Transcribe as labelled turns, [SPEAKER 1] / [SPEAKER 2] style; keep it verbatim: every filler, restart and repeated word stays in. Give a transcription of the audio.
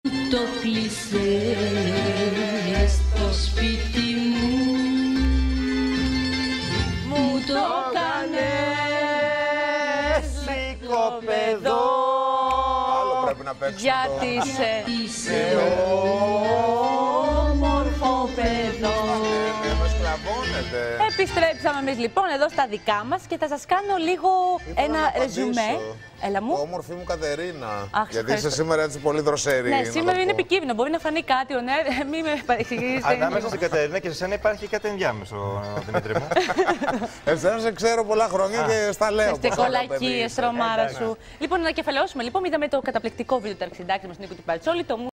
[SPEAKER 1] Το κλεισέ στο σπίτι μου, μου το κάνες οικοπεδό.
[SPEAKER 2] Άλλο πρέπει να παίξουμε.
[SPEAKER 1] Γιατί σε όμορφο παιδό. Επιστρέψαμε εμείς λοιπόν εδώ στα δικά μας και θα σας κάνω λίγο ένα ρεζουμέ. Έλα μου.
[SPEAKER 2] Όμορφη μου Κατερίνα.
[SPEAKER 1] Αχ,
[SPEAKER 2] γιατί είσαι σήμερα έτσι πολύ δροσερή.
[SPEAKER 1] Ναι, σήμερα είναι επικίνδυνο. Μπορεί να φανεί κάτι, ο ναι, μην με παρεξηγήσετε.
[SPEAKER 3] Ανάμεσα στην Κατερίνα και σε σένα υπάρχει κάτι ενδιάμεσο, Δημήτρη μου.
[SPEAKER 2] Εσένα σε ξέρω πολλά χρόνια και στα λέω.
[SPEAKER 1] Είστε κολακίες, τρομάρα σου. Λοιπόν, να κεφαλαιώσουμε. Λοιπόν, είδαμε το καταπληκτικό βίντεο του αρχιντάκτη μας Νίκο του Πατσόλη.